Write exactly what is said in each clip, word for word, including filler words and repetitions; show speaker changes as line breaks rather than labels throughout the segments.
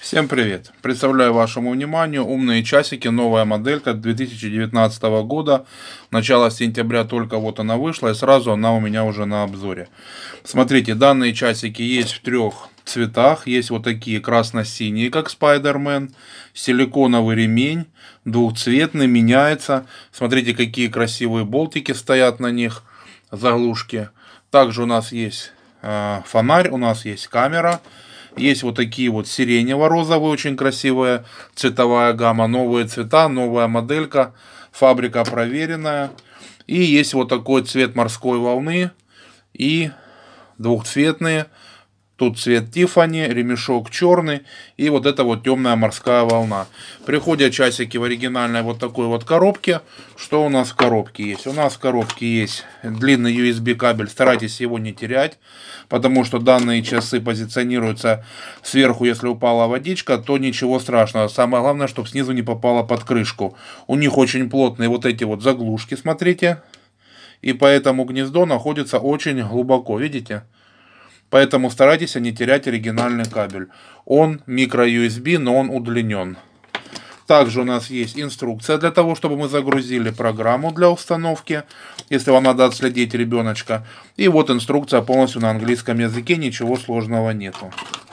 Всем привет! Представляю вашему вниманию умные часики, новая моделька две тысячи девятнадцатого года. Начало сентября только вот она вышла, и сразу она у меня уже на обзоре. Смотрите, данные часики есть в трех цветах. Есть вот такие красно-синие, как Spider-Man, силиконовый ремень, двухцветный, меняется. Смотрите, какие красивые болтики стоят на них, заглушки. Также у нас есть э, фонарь, у нас есть камера. Есть вот такие вот сиренево-розовые, очень красивая цветовая гамма, новые цвета, новая моделька, фабрика проверенная. И есть вот такой цвет морской волны и двухцветные. Тут цвет Тиффани, ремешок черный и вот эта вот темная морская волна. Приходят часики в оригинальной вот такой вот коробке. Что у нас в коробке есть? У нас в коробке есть длинный ю эс би кабель, старайтесь его не терять, потому что данные часы позиционируются сверху, если упала водичка, то ничего страшного. Самое главное, чтобы снизу не попало под крышку. У них очень плотные вот эти вот заглушки, смотрите. И поэтому гнездо находится очень глубоко, видите? Поэтому старайтесь не терять оригинальный кабель. Он микро ю эс би, но он удлинен. Также у нас есть инструкция для того, чтобы мы загрузили программу для установки, если вам надо отследить ребеночка. И вот инструкция полностью на английском языке, ничего сложного нету.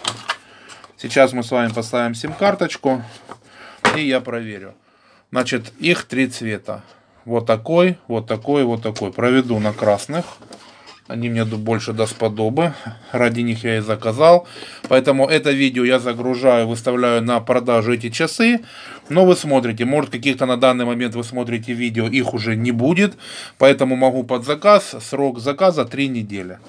Сейчас мы с вами поставим сим-карточку, и я проверю. Значит, их три цвета. Вот такой, вот такой, вот такой. Проведу на красных. Они мне больше дасподобы, ради них я и заказал. Поэтому это видео я загружаю, выставляю на продажу эти часы. Но вы смотрите, может каких-то на данный момент вы смотрите видео, их уже не будет. Поэтому могу под заказ, срок заказа три недели.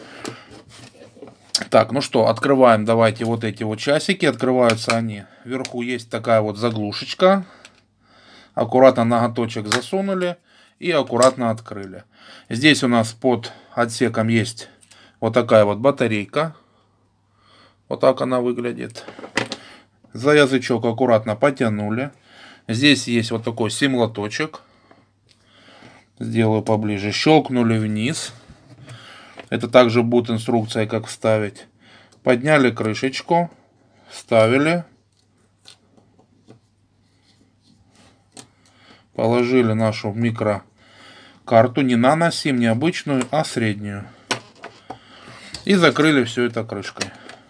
Так, ну что, открываем давайте вот эти вот часики. Открываются они. Вверху есть такая вот заглушечка. Аккуратно ноготочек засунули и аккуратно открыли. Здесь у нас под отсеком есть вот такая вот батарейка. Вот так она выглядит. За язычок аккуратно потянули. Здесь есть вот такой сим-лоточек. Сделаю поближе. Щелкнули вниз. Это также будет инструкция, как вставить. Подняли крышечку. Вставили. Положили нашу микро карту, не нано-сим, не обычную, а среднюю. И закрыли все это крышкой.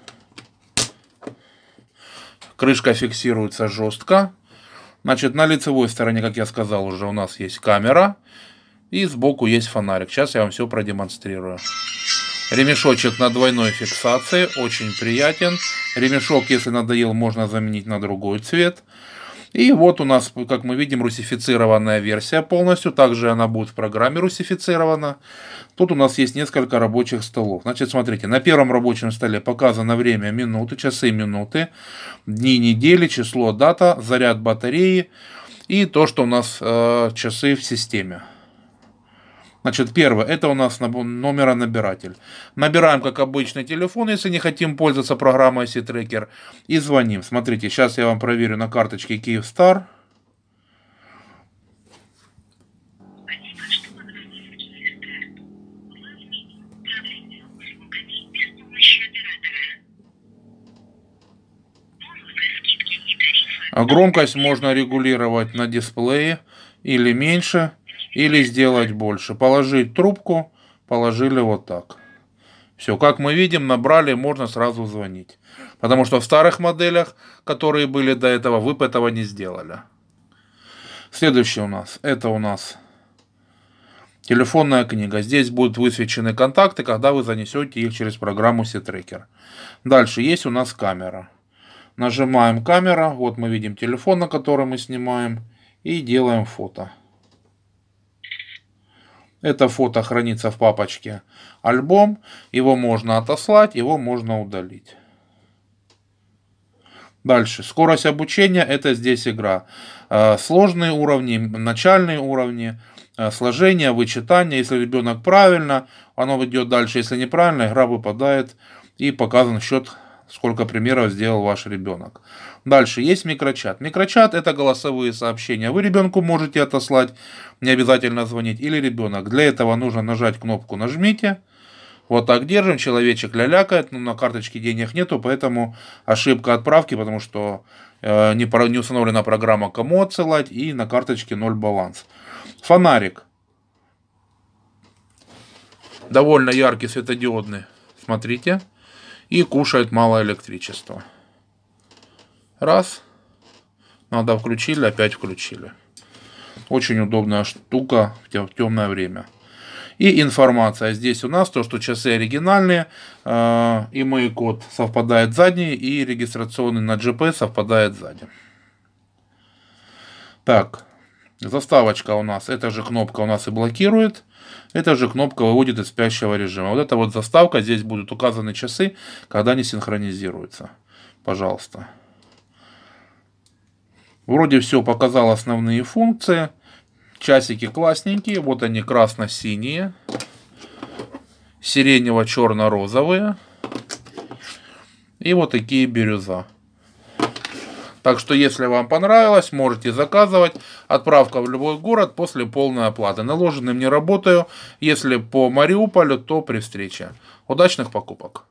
Крышка фиксируется жестко. Значит, на лицевой стороне, как я сказал уже, у нас есть камера. И сбоку есть фонарик. Сейчас я вам все продемонстрирую. Ремешочек на двойной фиксации. Очень приятен. Ремешок, если надоел, можно заменить на другой цвет. И вот у нас, как мы видим, русифицированная версия полностью. Также она будет в программе русифицирована. Тут у нас есть несколько рабочих столов. Значит, смотрите, на первом рабочем столе показано время, минуты, часы, минуты, дни, недели, число, дата, заряд батареи и то, что у нас э, часы в системе. Значит, первое, это у нас номеронабиратель. Набираем, как обычный телефон, если не хотим пользоваться программой C-Tracker, и звоним. Смотрите, сейчас я вам проверю на карточке Kyivstar. А громкость можно регулировать на дисплее или меньше, или сделать больше. Положить трубку, положили вот так. Все, как мы видим, набрали, можно сразу звонить. Потому что в старых моделях, которые были до этого, вы бы этого не сделали. Следующее у нас, это у нас телефонная книга. Здесь будут высвечены контакты, когда вы занесете их через программу C-Tracker. Дальше есть у нас камера. Нажимаем камера, вот мы видим телефон, на который мы снимаем, и делаем фото. Это фото хранится в папочке альбом. Его можно отослать, его можно удалить. Дальше. Скорость обучения. Это здесь игра. Сложные уровни, начальные уровни, сложение, вычитание. Если ребенок правильно, оно идет дальше. Если неправильно, игра выпадает и показан счет, сколько примеров сделал ваш ребенок. Дальше есть микрочат. Микрочат — это голосовые сообщения. Вы ребенку можете отослать, не обязательно звонить, или ребенок. Для этого нужно нажать кнопку «Нажмите». Вот так держим, человечек лялякает, но на карточке денег нету, поэтому ошибка отправки, потому что э, не, не установлена программа, кому отсылать, и на карточке ноль баланс. Фонарик. Довольно яркий, светодиодный. Смотрите. И кушает мало электричества. Раз. Надо включили, опять включили. Очень удобная штука в темное время. И информация. Здесь у нас то, что часы оригинальные. Э, и мой код совпадает задний. И регистрационный на джи пи совпадает сзади. Так. Заставочка у нас. Эта же кнопка у нас и блокирует. Эта же кнопка выводит из спящего режима. Вот эта вот заставка. Здесь будут указаны часы, когда они синхронизируются. Пожалуйста. Вроде все показал основные функции. Часики классненькие. Вот они красно-синие. Сиренево-черно-розовые. И вот такие бирюза. Так что, если вам понравилось, можете заказывать. Отправка в любой город после полной оплаты. Наложенным не работаю. Если по Мариуполю, то при встрече. Удачных покупок!